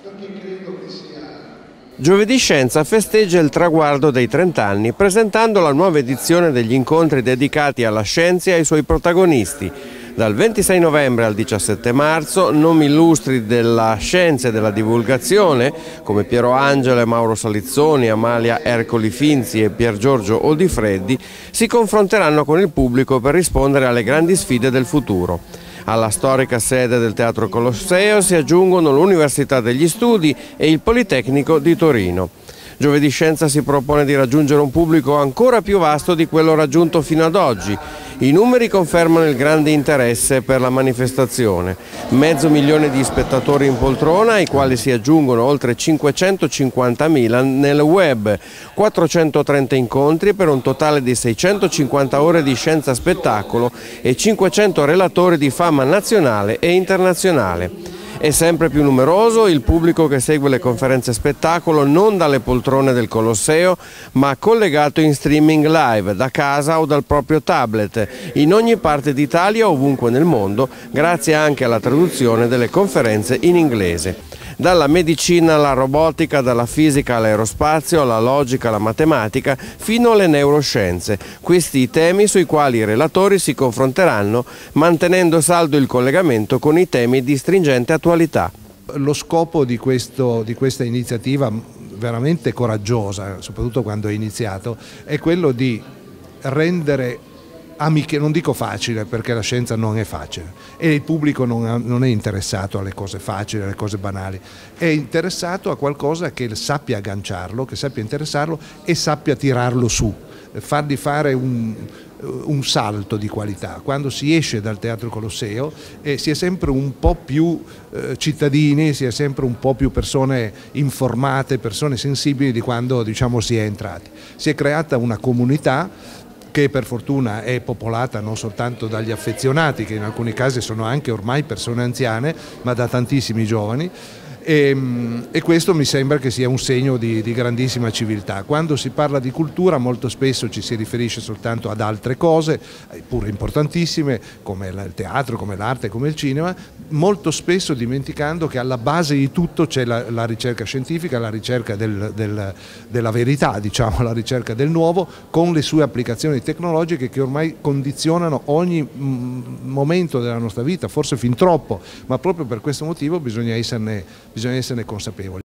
Giovedì Scienza festeggia il traguardo dei 30 anni presentando la nuova edizione degli incontri dedicati alla scienza e ai suoi protagonisti. Dal 26 novembre al 17 marzo nomi illustri della scienza e della divulgazione come Piero Angela e Mauro Salizzoni, Amalia Ercoli Finzi e Pier Giorgio Odifreddi si confronteranno con il pubblico per rispondere alle grandi sfide del futuro. Alla storica sede del Teatro Colosseo si aggiungono l'Università degli Studi e il Politecnico di Torino. Giovedì Scienza si propone di raggiungere un pubblico ancora più vasto di quello raggiunto fino ad oggi. I numeri confermano il grande interesse per la manifestazione. 500.000 di spettatori in poltrona, ai quali si aggiungono oltre 550.000 nel web, 430 incontri per un totale di 650 ore di scienza spettacolo e 500 relatori di fama nazionale e internazionale. È sempre più numeroso il pubblico che segue le conferenze spettacolo non dalle poltrone del Colosseo, ma collegato in streaming live, da casa o dal proprio tablet, in ogni parte d'Italia o ovunque nel mondo, grazie anche alla traduzione delle conferenze in inglese. Dalla medicina alla robotica, dalla fisica all'aerospazio, alla logica alla matematica, fino alle neuroscienze. Questi i temi sui quali i relatori si confronteranno, mantenendo saldo il collegamento con i temi di stringente attualità. Lo scopo di questa iniziativa veramente coraggiosa, soprattutto quando è iniziato, è quello di rendere non dico facile, perché la scienza non è facile e il pubblico non è interessato alle cose facili, alle cose banali, è interessato a qualcosa che sappia agganciarlo, che sappia interessarlo e sappia tirarlo su, fargli fare un salto di qualità. Quando si esce dal Teatro Colosseo si è sempre un po' più cittadini, si è sempre un po' più persone informate, persone sensibili di quando, diciamo, si è entrati. Si è creata una comunità che per fortuna è popolata non soltanto dagli affezionati, che in alcuni casi sono anche ormai persone anziane, ma da tantissimi giovani. E questo mi sembra che sia un segno di grandissima civiltà. Quando si parla di cultura molto spesso ci si riferisce soltanto ad altre cose, pure importantissime, come il teatro, come l'arte, come il cinema, molto spesso dimenticando che alla base di tutto c'è la ricerca scientifica, la ricerca della verità, diciamo, la ricerca del nuovo, con le sue applicazioni tecnologiche che ormai condizionano ogni momento della nostra vita, forse fin troppo, ma proprio per questo motivo bisogna esserne consapevoli.